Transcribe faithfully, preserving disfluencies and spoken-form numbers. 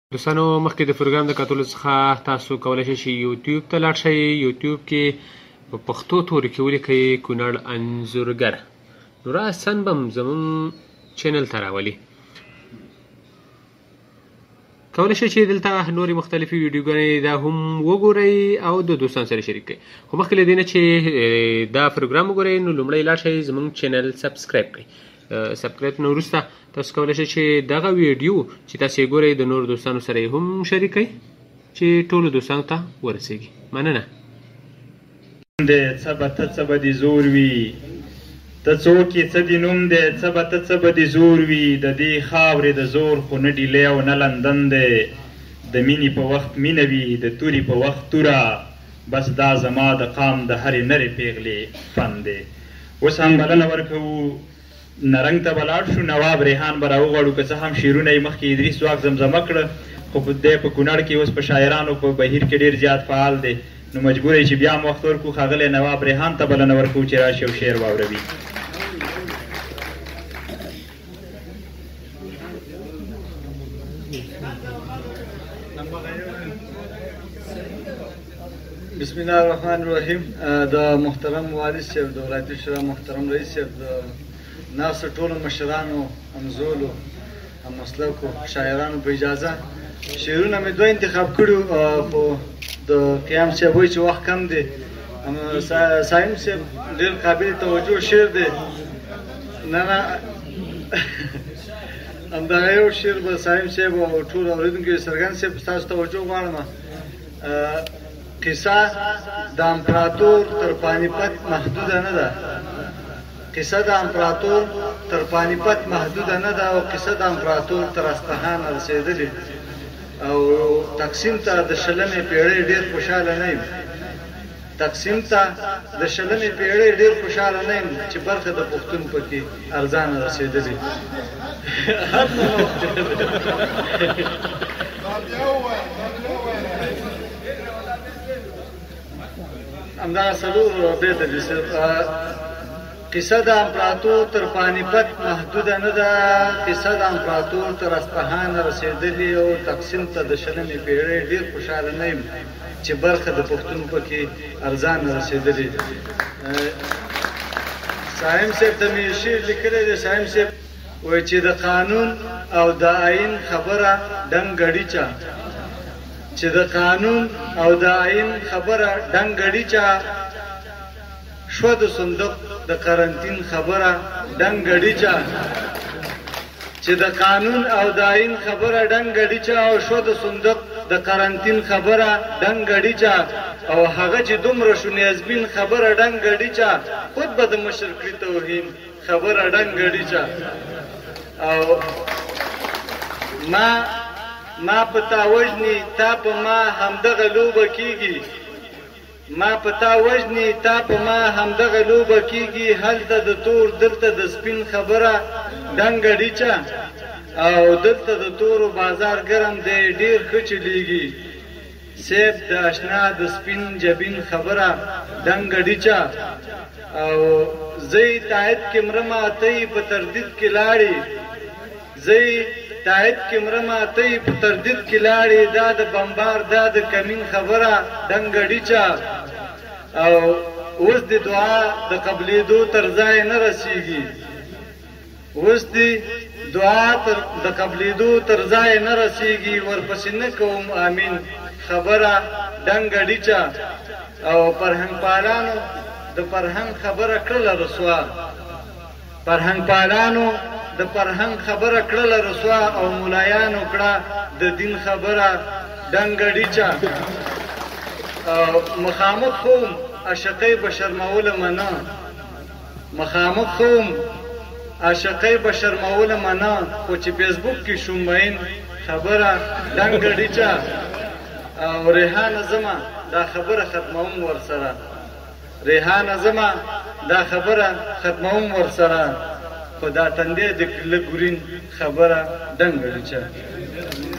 دوستانو مخکې د پروګرام د کتلو څخه تاسو کولی شئ چې یوټیوب ته لاړ شئ. یوټیوب کې په پښتو تورو کې ولیکئ کونړ انځورګر، نو راساً به زموږ چینل ته راولي. کولی شئ چې دلته نورې مختلفې ویډیوګانې دا هم وګورئ او د دوستانو سره شریک کړئ. خو مخکې له دې نه چې دا پروګرام وګورئ نو لومړی لاړ شئ زموږ چینل سبسکرایب کړئ. سبسکرایب نه وروسته تاسو کولی شئ چې دغه ویډیو چې تاسو یې ګورئ د نورو دوستانو سره یې هم شریک کړئ چې ټولو دوستانو ته ورسیږي. مننه. څه به ته څه به دې زور وي، ته څوک یې څه دې نوم دی، څه به ته څه به دې زور وي. د دې خاورې د زور خو نه ډیلی او نه لندن دی. د مینې په وخت مینه وي، د تورې په وخت توره، بس دا زما د قام د هرې نرې پیغلې فن دی. اوس هم بلنه ورکوو نرنګ ته به لاړ شو، نواب ریحان به راوغواړو. که څه هم شعرونه یې مخکې ادریس واک زمزمه کړه، خو دی په کونړ کې اوس په شاعرانو په بهیر کې ډېر زیات فعال دی، نو مجبور یې چې بیا هم وخت ورکړو. ښاغلی نواب ریحان ته بلنه ورکوو چې راشي او شعر واوروي. بسم الله الرحمن الرحیم. د محترم والد صاحب، د ولایتي شورا محترم رئیس صاحب، د ناستو ټولو مشرانو، همزولو، هممسلکو، شاعرانو په اجازه شعرونه مې دوه انتخاب کړي، خو د قیام صاحب وایي چې وخت کم دی. صایم صاحب ډېر قابل توجه شعر دی. نه نه همدغه یو شعر به صایم صاحب او ټولو اورېدونکو څرګند صاحب ستاسو توجه غواړم. قصه د امپراتور تر پانیپت محدوده نه ده. قصه د امپراتور تر پانیپت محدوده نه ده او قصه د امپراتور تر اصفهان رسېدلې. او تقسیم ته د شلمې پیړۍ ډېر خوشحاله نه یم. تقسیم ته د شلمې پیړۍ ډېر خوشحاله نه یم چې برخه د پښتون پکې ارزانه رسېدلې. همدغه څلور بیته دي. قصه د امپراتور تر پانیپت محدوده نه ده. قصه د امپراتور تر اصفهان رسېدلې او تقسیم ته د شلمې پیړۍ ډېر خوشحاله نه یم چې برخه د پښتون پکې ارزانه رسېدلې. صایم صاحب ته مې شعر لیکلی دی. صایم صاحب وایي چې د قانون او د آئین خبره ډنګ ګډیچه، چې د قانون او د آئین خبره ډنګ ګډیچه، شوه د صندوق د قرنطین خبره ډنګ ګډیچه، چې د قانون او د آئین خبره ډنګ ګډیچه او شوه د صندوق د قرنطین خبره ډنګ ګډیچه، او هغه چې دومره شو نیازبین خبره ډنګ ګډیچه، خود به د مشر کړي توهین خبره ډنګ ګډیچه. او ما ما په تا وژني تا په ما همدغه لوبه کیږي، ما په تا وژني تا په ما همدغه لوبه کیږي، هلته د تور دلته د سپین خبره ډنګ ګډیچه، او دلته د تورو بازار ګرم دی ډېر ښه چلیږي، سیب د اشنا د سپین جبین خبره ډنګ ګډیچه، او زه تایید کې مرمه ته یې په تردید کې لاړې، زه تایید کې مرمه ته یې په تردید کې لاړې، دا د بمبار دا د کمین خبره ډنګ ګډیچه، او اوس د دعا د قبلېدو تر ځای نه رسیږي، اوس د دعا د قبلېدو تر ځای نه رسیږي، ورپسې نه کوم امین خبره ډنګ ګډیچه، او فرهنګ پالانو د فرهنګ خبره کړله رسوا، فرهنګ پالانو د فرهنګ خبره کړله رسوا، او ملایانو کړه د دین خبره ډنګ ګډیچه، او مخامخ خوم عاشقۍ به شرموله منه، مخامخ خوم عاشقۍ به شرموله منه، خو چې فیسبوک کې شوم مین خبره ډنګ ګډیچه، او ریحانه زما دا خبره ختموم ورسره، ریحانه زما دا خبره ختموم ورسره، خو دا تندې د لږ ګورین خبره ډنګ ګډیچه.